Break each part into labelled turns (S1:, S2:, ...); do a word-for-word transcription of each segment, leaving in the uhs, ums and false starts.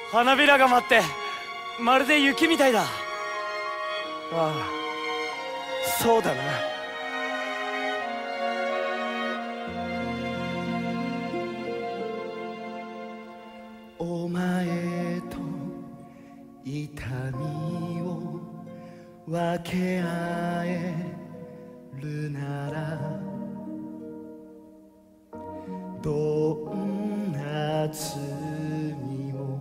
S1: 花びらが舞ってまるで雪みたいだ。あ
S2: ああ、そうだな。お前と痛みを分け合えるなら、どんな罪も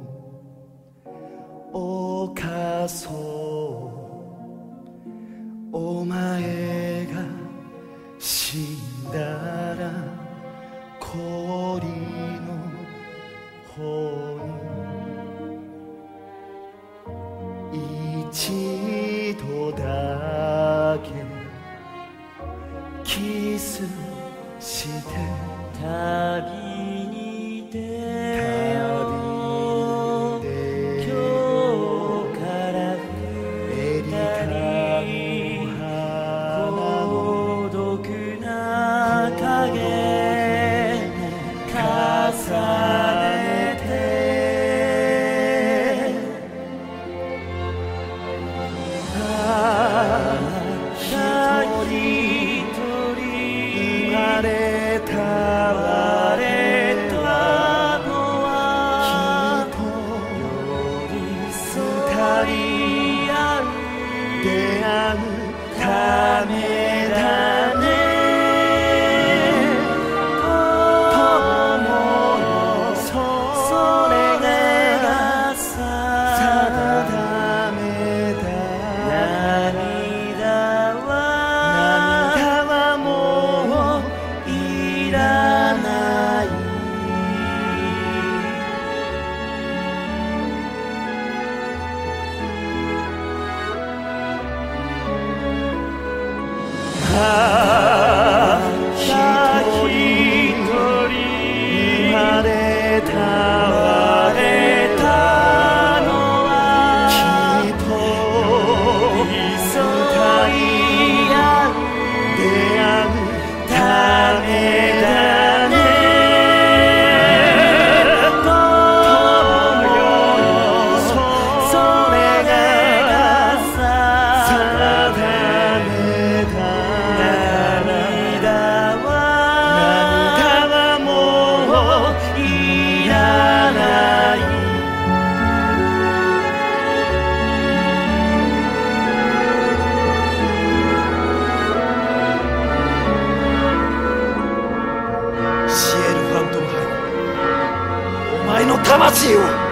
S2: 犯そう。お前が死んだら氷の方に一度だけキスして
S1: 旅に出よう。今日から二人孤独な影重ねて、ああ一人生まれた
S2: 出会うためだね。友よ、それが定めだ。
S1: 涙は
S2: 涙はもういらない。ああ、一人生まれたのはきっと急いや出会うためだね。友よ、それが定めだ。シエル・ファントムハイム、お前の魂を